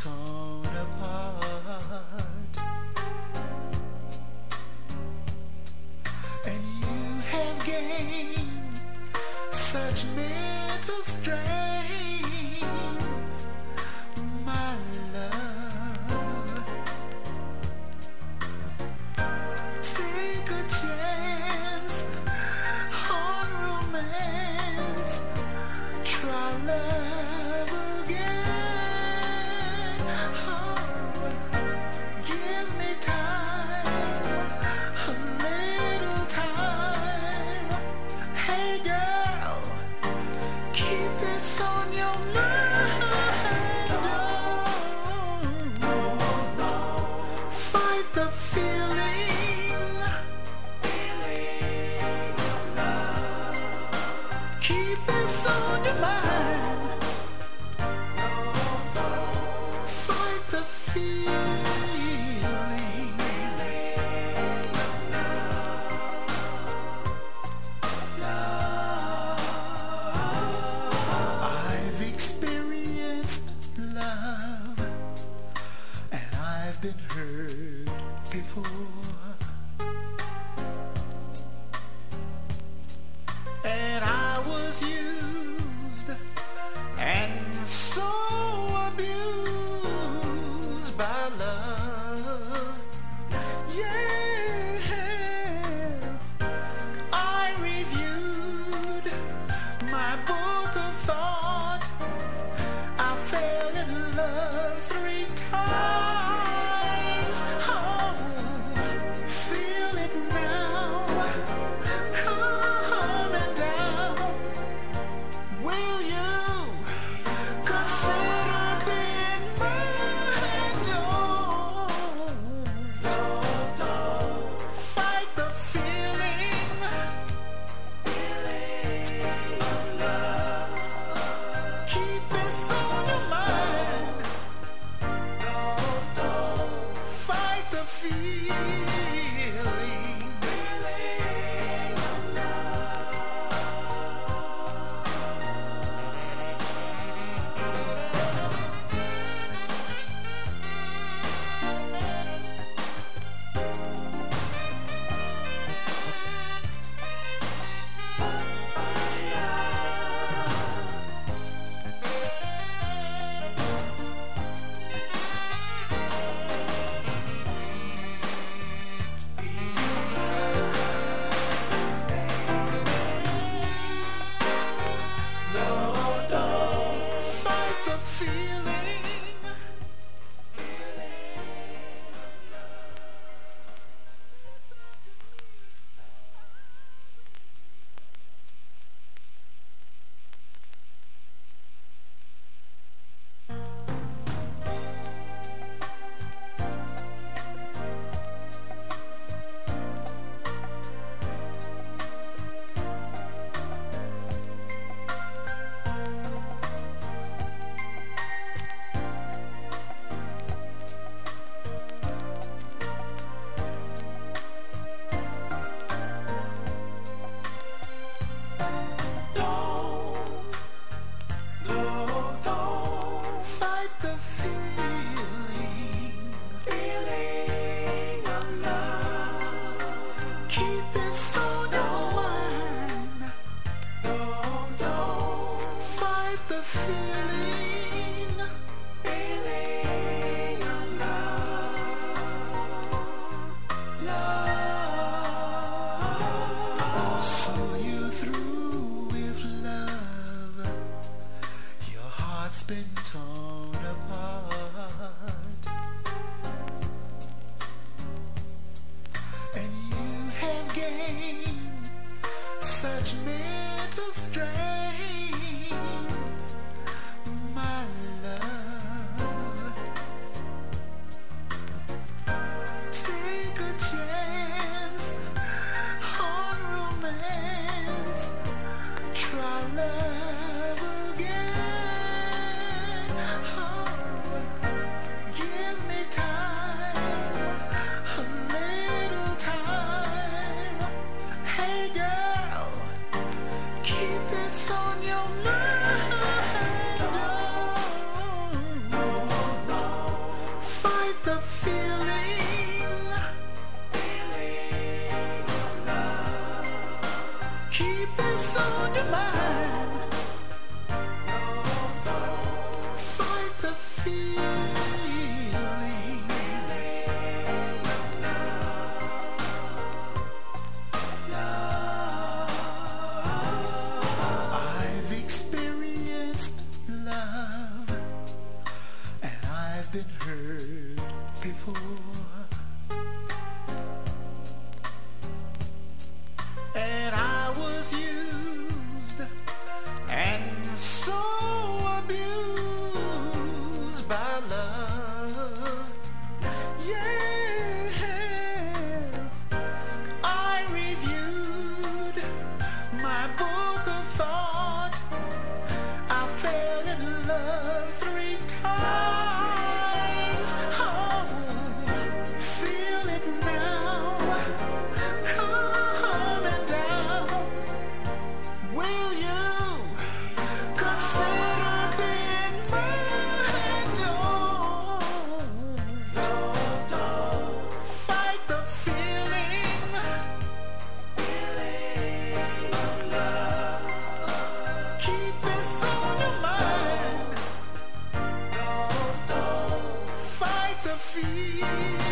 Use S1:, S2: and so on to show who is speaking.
S1: torn apart, and you have gained such mental strength, my love. Take a chance on romance, try love again. Oh, give me time, a little time. Hey girl, keep this on your mind. Oh, fight the feeling of love. Keep this on your mind. Fight the feeling of love. I've experienced love, and I've been hurt before, and I was used and so abused by love. Yeah, I reviewed my book of thought. I fell in love 3 times. Oh, feel it now, coming down. Will you consider being mine? Don't fight the feeling of love. Keep this on your mind. the feeling. Keep this on your mind. Fight the feeling. I've experienced love, and I've been hurt before, and I was used and so abused by love. Yeah, I reviewed my book of thought. I fell in love 3 times. Oh, feel it now, coming down. Will you consider being mine? Don't fight the feeling of love. Keep this on your mind. Don't fight the feeling.